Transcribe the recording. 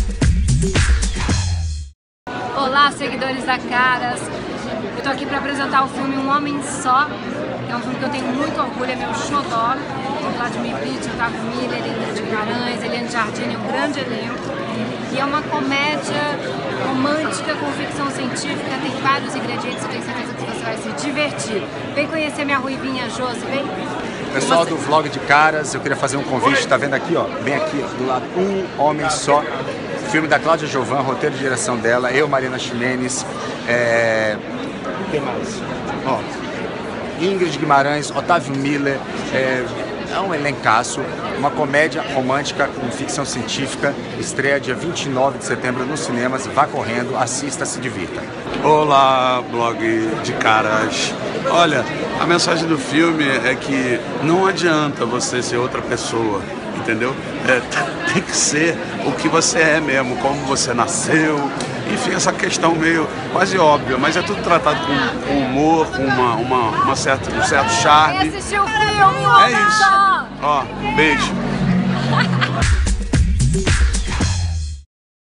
Olá, seguidores da Caras. Eu tô aqui para apresentar o filme Um Homem Só, que é um filme que eu tenho muito orgulho, é meu xodó. Tem Vladimir Pitt, Otávio Miller, Ingrid Guimarães, Eliane Jardine, é um grande elenco. E é uma comédia romântica com ficção científica, tem vários ingredientes, eu tenho certeza que você vai se divertir. Vem conhecer minha ruivinha Josi, vem. Pessoal do Vlog de Caras, eu queria fazer um convite, tá vendo aqui, ó, bem aqui do lado, Um Homem Só, filme da Cláudia Jovan, roteiro de direção dela, eu, Marina Ximenes, quem mais? Ó, Ingrid Guimarães, Otávio Miller, é um elencaço, uma comédia romântica com ficção científica, estreia dia 29 de setembro nos cinemas, vá correndo, assista, se divirta. Olá, Blog de Caras. Olha, a mensagem do filme é que não adianta você ser outra pessoa, entendeu? Tem que ser o que você é mesmo, como você nasceu. Enfim, essa questão meio quase óbvia, mas é tudo tratado com humor, com um certo charme. Assistiu o filme, É isso. Ó, beijo.